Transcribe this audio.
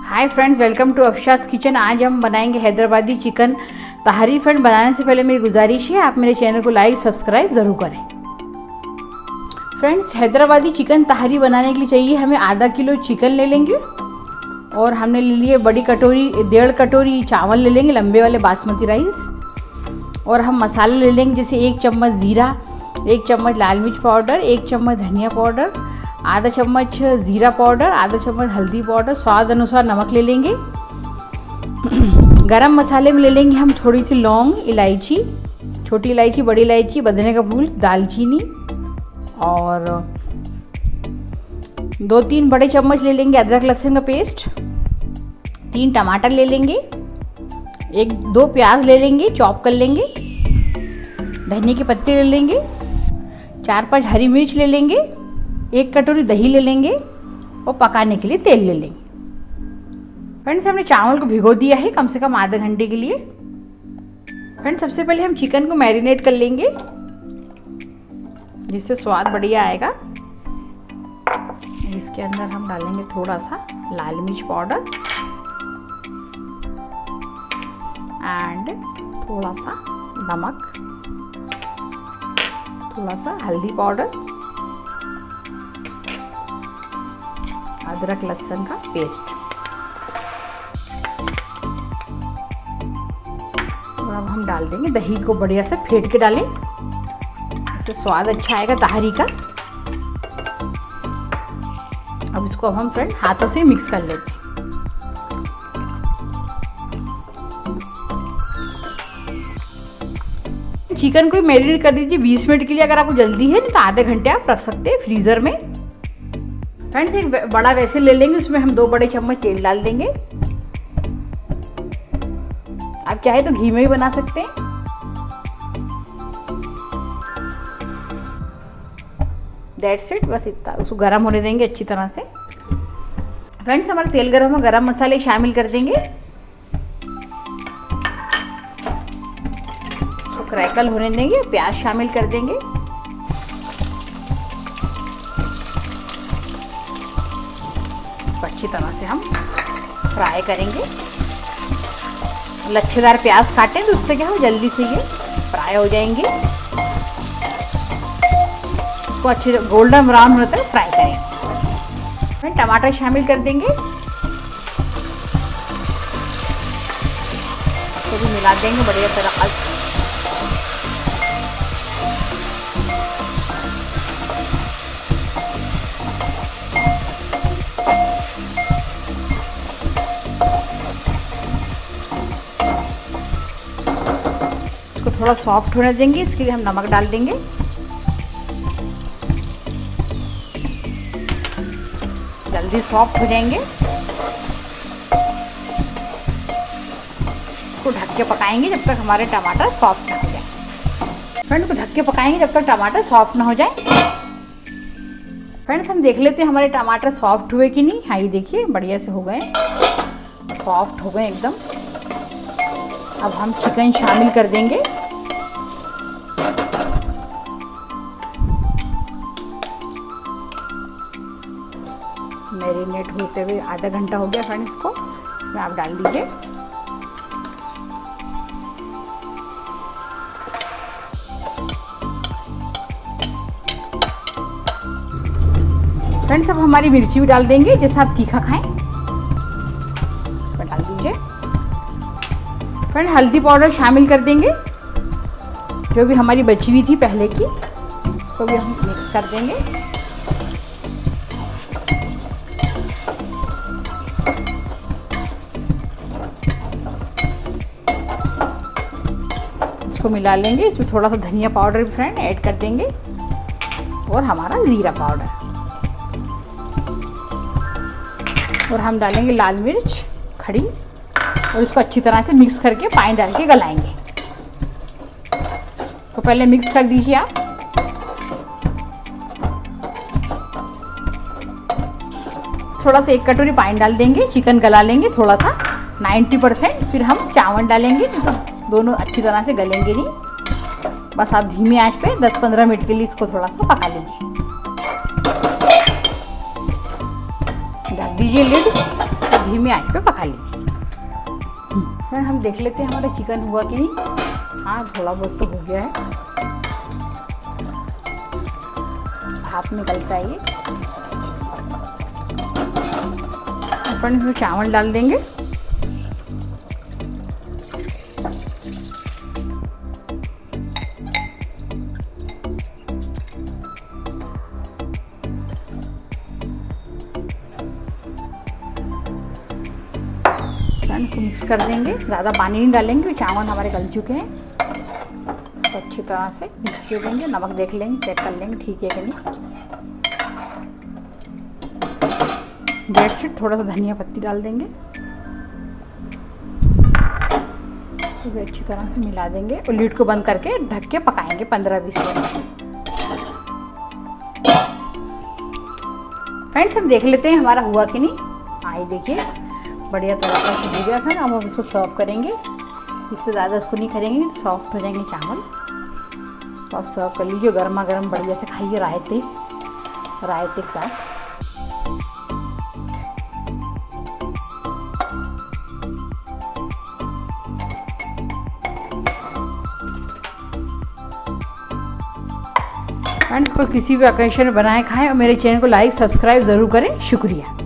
Hi friends, welcome to Afsha's kitchen. आज हम बनाएंगे हैदराबादी चिकन तहरी। फ्रेंड, बनाने से पहले मेरी गुजारिश है आप मेरे चैनल को लाइक सब्सक्राइब ज़रूर करें। फ्रेंड्स, हैदराबादी चिकन तहरी बनाने के लिए चाहिए हमें आधा किलो चिकन ले लेंगे और हमने ले लिए बड़ी कटोरी 1.5 कटोरी चावल ले लेंगे, लंबे वाले बासमती राइस। और हम मसाले ले लेंगे जैसे 1 चम्मच ज़ीरा, 1 चम्मच लाल मिर्च पाउडर, 1 चम्मच धनिया पाउडर, आधा चम्मच ज़ीरा पाउडर, आधा चम्मच हल्दी पाउडर, स्वाद अनुसार नमक ले लेंगे। गरम मसाले में ले लेंगे हम थोड़ी सी लौंग, इलायची, छोटी इलायची, बड़ी इलायची, बदने का फूल, दालचीनी और 2-3 बड़े चम्मच ले लेंगे अदरक लहसुन का पेस्ट, 3 टमाटर ले लेंगे, 1-2 प्याज ले लेंगे, चॉप कर लेंगे, धनिया के पत्ते ले लेंगे, 4-5 हरी मिर्च ले लेंगे, 1 कटोरी दही ले लेंगे और पकाने के लिए तेल ले लेंगे। फ्रेंड्स, हमने चावल को भिगो दिया है कम से कम आधे घंटे के लिए। फ्रेंड्स, सबसे पहले हम चिकन को मैरिनेट कर लेंगे जिससे स्वाद बढ़िया आएगा। इसके अंदर हम डालेंगे थोड़ा सा लाल मिर्च पाउडर एंड थोड़ा सा नमक, थोड़ा सा हल्दी पाउडर, अदरक लहसुन का पेस्ट। और अब हम डाल देंगे दही को, बढ़िया से फेंट के डालें, इससे स्वाद अच्छा आएगा तहरी का। अब इसको हम फ्रेंड हाथों से मिक्स कर लेते हैं। चिकन को मैरिनेट कर दीजिए 20 मिनट के लिए। अगर आपको जल्दी है तो आधे घंटे आप रख सकते हैं फ्रीजर में। फ्रेंड्स, एक बड़ा वेसल ले लेंगे, उसमें हम 2 बड़े चम्मच तेल डाल देंगे। आप चाहे तो घी में भी बना सकते हैं। दैट्स इट, बस इतना। उसको गर्म होने देंगे अच्छी तरह से। फ्रेंड्स, हमारा तेल गर्म है, गरम मसाले शामिल कर देंगे, उसको क्रैकल होने देंगे, प्याज शामिल कर देंगे, अच्छी तरह से हम फ्राई करेंगे। लच्छेदार प्याज काटें तो उससे क्या हो जल्दी से ये फ्राई हो जाएंगे। इसको अच्छे गोल्डन ब्राउन होने तक फ्राई करें। टमाटर शामिल कर देंगे, इसको भी मिला देंगे बढ़िया तरह से। थोड़ा सॉफ्ट होने देंगे, इसके लिए हम नमक डाल देंगे। जल्दी सॉफ्ट हो जाएंगे। इसको ढक के पकाएंगे जब तक हमारे टमाटर सॉफ्ट ना हो जाए। फ्रेंड्स, को ढक के पकाएंगे जब तक टमाटर सॉफ्ट ना हो जाए। फ्रेंड्स, हम देख लेते हैं हमारे टमाटर सॉफ्ट हुए कि नहीं। हाँ, ये देखिए बढ़िया से हो गए, सॉफ्ट हो गए एकदम। अब हम चिकन शामिल कर देंगे। मैरिनेट होते हुए आधा घंटा हो गया फ्रेंड्स को। इसमें आप डाल दीजिए। फ्रेंड्स, अब हमारी मिर्ची भी डाल देंगे, जैसे आप तीखा खाएं इसमें डाल दीजिए। फ्रेंड, हल्दी पाउडर शामिल कर देंगे, जो भी हमारी बची हुई थी पहले की, उसको भी हम मिक्स कर देंगे। इसको मिला लेंगे। इसमें थोड़ा सा धनिया पाउडर भी फ्रेंड ऐड कर देंगे और हमारा ज़ीरा पाउडर, और हम डालेंगे लाल मिर्च खड़ी, और इसको अच्छी तरह से मिक्स करके पानी डाल के गलाएंगे। तो पहले मिक्स कर दीजिए आप। थोड़ा सा 1 कटोरी पानी डाल देंगे, चिकन गला लेंगे थोड़ा सा 90%, फिर हम चावल डालेंगे, तो दोनों अच्छी तरह से गलेंगे नहीं। बस आप धीमी आंच पे 10-15 मिनट के लिए इसको थोड़ा सा पका लीजिए। डाल दीजिए लिड, धीमी आंच पे पका लीजिए। फ्रेंड हम देख लेते हैं हमारा चिकन हुआ कि नहीं। हाँ, थोड़ा बहुत तो हो गया है, भाप निकलता है ये। फ्रेंड इसमें चावल डाल देंगे। इसको मिक्स कर देंगे, ज़्यादा पानी नहीं डालेंगे, चावल हमारे गल चुके हैं। तो अच्छी तरह से मिक्स कर देंगे, नमक देख लेंगे, चेक कर लेंगे ठीक है कि नहीं। That's it. थोड़ा सा धनिया पत्ती डाल देंगे, तो अच्छी तरह से मिला देंगे और लीड को बंद करके ढक के पकाएंगे 15-20 मिनट। फ्रेंड्स हम देख लेते हैं हमारा हुआ कि नहीं। आइए देखिए, बढ़िया तरीके से हो गया था ना। अब हम इसको सर्व करेंगे, इससे ज़्यादा इसको नहीं करेंगे, सॉफ्ट हो जाएंगे चावल। तो आप सर्व कर लीजिए, गर्मा गर्म बढ़िया से खाइए रायते के साथ। फ्रेंड्स को किसी भी ओकेजन में बनाए खाएं और मेरे चैनल को लाइक सब्सक्राइब ज़रूर करें। शुक्रिया।